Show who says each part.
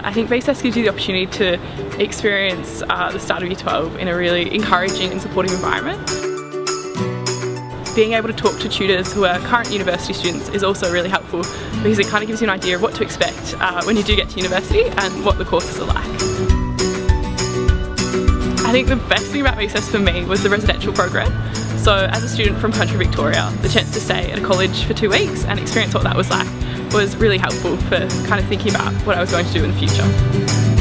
Speaker 1: I think VCE gives you the opportunity to experience the start of Year 12 in a really encouraging and supportive environment. Being able to talk to tutors who are current university students is also really helpful because it kind of gives you an idea of what to expect when you do get to university and what the courses are like. I think the best thing about VCE for me was the residential program. So as a student from country Victoria, the chance to stay at a college for 2 weeks and experience what that was like was really helpful for kind of thinking about what I was going to do in the future.